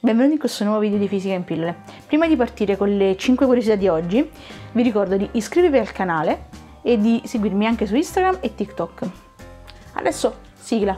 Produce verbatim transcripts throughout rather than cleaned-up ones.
Benvenuti in questo nuovo video di Fisica in Pillole. Prima di partire con le cinque curiosità di oggi, vi ricordo di iscrivervi al canale e di seguirmi anche su Instagram e TikTok. Adesso, sigla!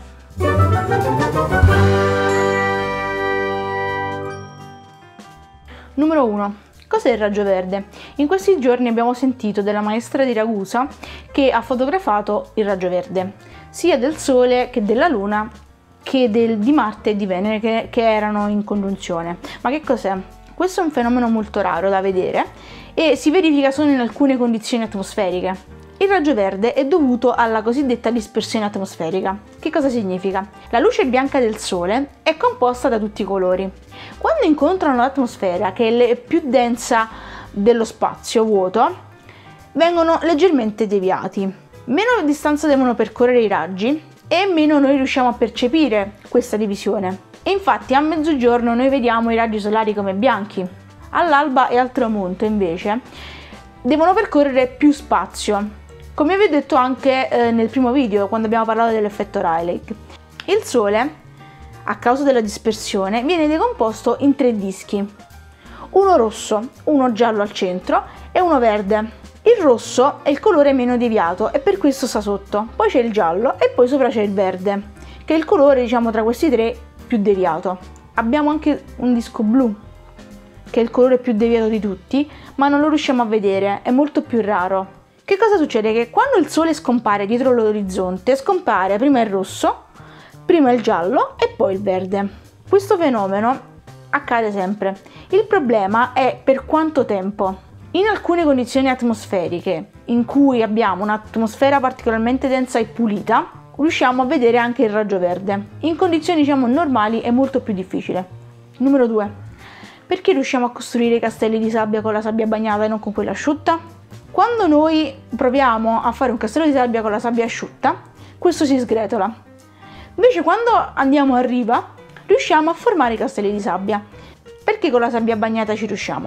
Numero uno. Cos'è il raggio verde? In questi giorni abbiamo sentito della maestra di Ragusa che ha fotografato il raggio verde, sia del Sole che della Luna, che del, di Marte e di Venere che, che erano in congiunzione. Ma che cos'è? Questo è un fenomeno molto raro da vedere e si verifica solo in alcune condizioni atmosferiche. Il raggio verde è dovuto alla cosiddetta dispersione atmosferica. Che cosa significa? La luce bianca del Sole è composta da tutti i colori. Quando incontrano l'atmosfera, che è più densa dello spazio vuoto, vengono leggermente deviati. Meno distanza devono percorrere i raggi e meno noi riusciamo a percepire questa divisione. E infatti a mezzogiorno noi vediamo i raggi solari come bianchi. All'alba e al tramonto invece devono percorrere più spazio, come vi ho detto anche eh, nel primo video quando abbiamo parlato dell'effetto Rayleigh. Il Sole, a causa della dispersione, viene decomposto in tre dischi, uno rosso, uno giallo al centro e uno verde. Il rosso è il colore meno deviato e per questo sta sotto, poi c'è il giallo e poi sopra c'è il verde, che è il colore, diciamo, tra questi tre più deviato. Abbiamo anche un disco blu, che è il colore più deviato di tutti, ma non lo riusciamo a vedere, è molto più raro. Che cosa succede? Che quando il Sole scompare dietro l'orizzonte, scompare prima il rosso, prima il giallo e poi il verde. Questo fenomeno accade sempre. Il problema è per quanto tempo. In alcune condizioni atmosferiche, in cui abbiamo un'atmosfera particolarmente densa e pulita, riusciamo a vedere anche il raggio verde. In condizioni, diciamo, normali è molto più difficile. Numero due. Perché riusciamo a costruire i castelli di sabbia con la sabbia bagnata e non con quella asciutta? Quando noi proviamo a fare un castello di sabbia con la sabbia asciutta, questo si sgretola. Invece quando andiamo a riva, riusciamo a formare i castelli di sabbia. Perché con la sabbia bagnata ci riusciamo?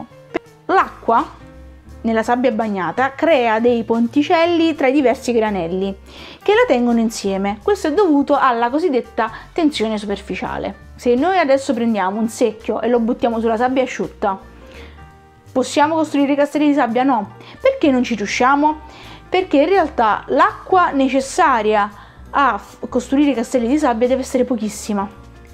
L'acqua nella sabbia bagnata crea dei ponticelli tra i diversi granelli che la tengono insieme. Questo è dovuto alla cosiddetta tensione superficiale. Se noi adesso prendiamo un secchio e lo buttiamo sulla sabbia asciutta, possiamo costruire i castelli di sabbia? No. Perché non ci riusciamo? Perché in realtà l'acqua necessaria a costruire i castelli di sabbia deve essere pochissima.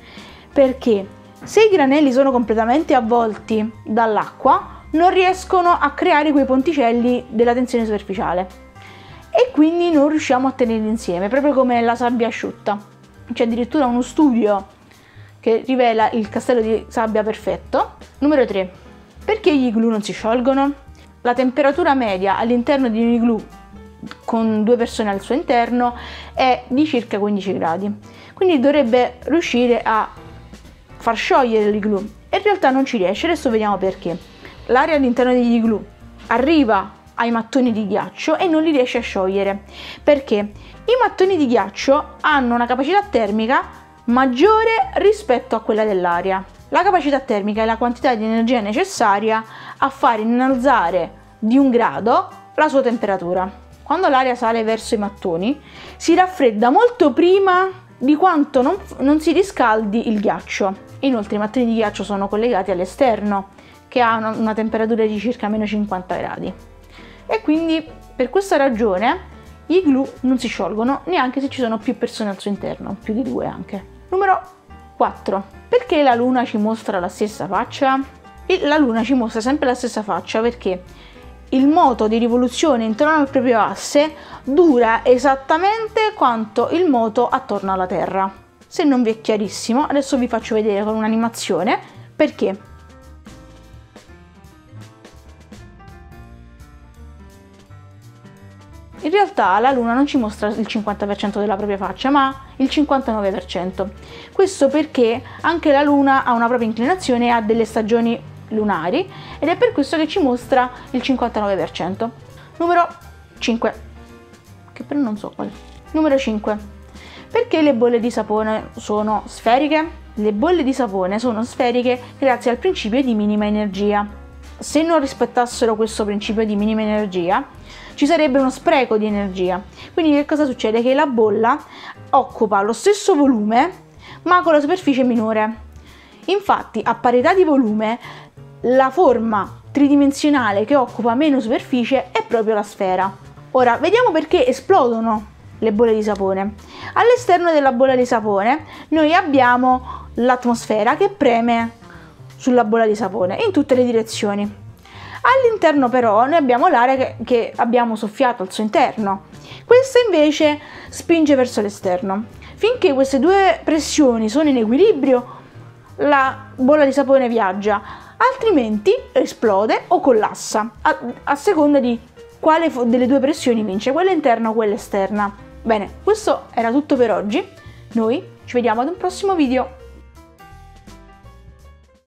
Perché se i granelli sono completamente avvolti dall'acqua, non riescono a creare quei ponticelli della tensione superficiale e quindi non riusciamo a tenerli insieme, proprio come la sabbia asciutta. C'è addirittura uno studio che rivela il castello di sabbia perfetto. Numero tre. Perché gli igloo non si sciolgono? La temperatura media all'interno di un igloo con due persone al suo interno è di circa quindici gradi, quindi dovrebbe riuscire a far sciogliere l'igloo e in realtà non ci riesce. Adesso vediamo perché. L'aria all'interno degli igloo arriva ai mattoni di ghiaccio e non li riesce a sciogliere. Perché? I mattoni di ghiaccio hanno una capacità termica maggiore rispetto a quella dell'aria. La capacità termica è la quantità di energia necessaria a far innalzare di un grado la sua temperatura. Quando l'aria sale verso i mattoni, si raffredda molto prima di quanto non, non si riscaldi il ghiaccio. Inoltre i mattoni di ghiaccio sono collegati all'esterno, che ha una, una temperatura di circa meno cinquanta gradi. E quindi per questa ragione gli igloo non si sciolgono neanche se ci sono più persone al suo interno, più di due anche. Numero quattro. Perché la Luna ci mostra la stessa faccia? E la Luna ci mostra sempre la stessa faccia perché il moto di rivoluzione intorno al proprio asse dura esattamente quanto il moto attorno alla Terra. Se non vi è chiarissimo, adesso vi faccio vedere con un'animazione perché. In realtà la Luna non ci mostra il cinquanta per cento della propria faccia, ma il cinquantanove per cento. Questo perché anche la Luna ha una propria inclinazione e ha delle stagioni lunari ed è per questo che ci mostra il cinquantanove per cento. Numero cinque. Che però non so quale. Numero cinque. Perché le bolle di sapone sono sferiche? Le bolle di sapone sono sferiche grazie al principio di minima energia. Se non rispettassero questo principio di minima energia, ci sarebbe uno spreco di energia. Quindi che cosa succede? Che la bolla occupa lo stesso volume ma con la superficie minore. Infatti, a parità di volume, la forma tridimensionale che occupa meno superficie è proprio la sfera. Ora, vediamo perché esplodono le bolle di sapone. All'esterno della bolla di sapone noi abbiamo l'atmosfera che preme sulla bolla di sapone in tutte le direzioni. All'interno però noi abbiamo l'aria che, che abbiamo soffiato al suo interno. Questa invece spinge verso l'esterno. Finché queste due pressioni sono in equilibrio, la bolla di sapone viaggia, altrimenti esplode o collassa, a, a seconda di quale delle due pressioni vince, quella interna o quella esterna. Bene, questo era tutto per oggi. Noi ci vediamo ad un prossimo video.